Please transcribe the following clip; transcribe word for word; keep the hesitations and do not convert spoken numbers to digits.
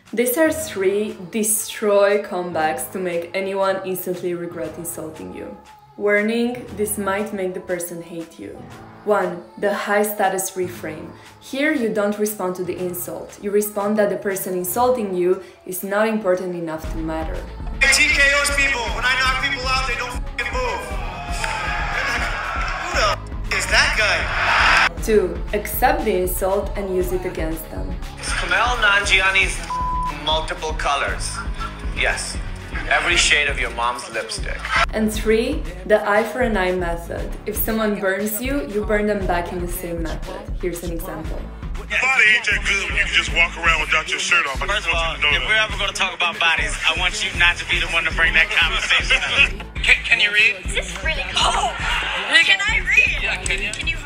These are three destroy comebacks to make anyone instantly regret insulting you. Warning, this might make the person hate you. one. The high status reframe. Here you don't respond to the insult. You respond that the person insulting you is not important enough to matter. I T K Os people. When I knock people out, they don't f***ing move. Who the f*** is that guy? two. Accept the insult and use it against them. Is Kumail Nanjiani's multiple colors? Yes. Every shade of your mom's lipstick. And three. The eye for an eye method. If someone burns you, you burn them back in the same method. Here's an example. Your body ain't that good when you can just walk around without your shirt off. I First just of want all, you to know if that. we're ever going to talk about bodies, I want you not to be the one to bring that conversation up. Can, can you read? This is really cool. Oh, can I read? Yeah, can you? Can you